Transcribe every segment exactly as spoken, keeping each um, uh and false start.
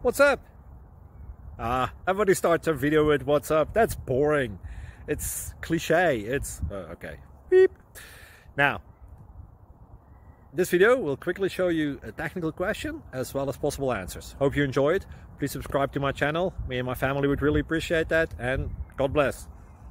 What's up? Ah, everybody starts their video with what's up. That's boring. It's cliche. It's uh, okay. Beep. Now, this video will quickly show you a technical question as well as possible answers. Hope you enjoy it. Please subscribe to my channel. Me and my family would really appreciate that, and God bless.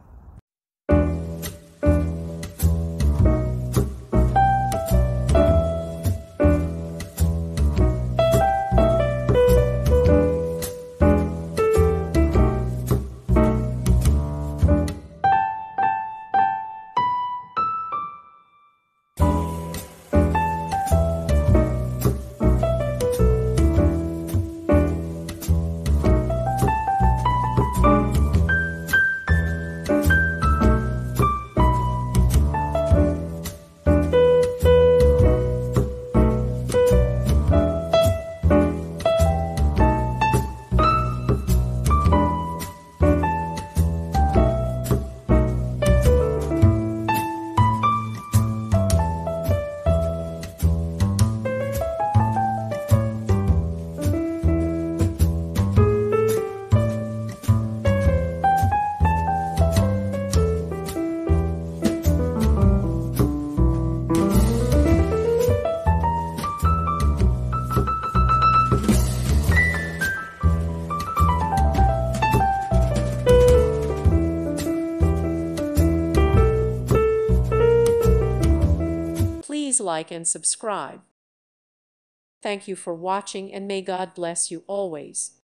Please like and subscribe. Thank you for watching, and may God bless you always.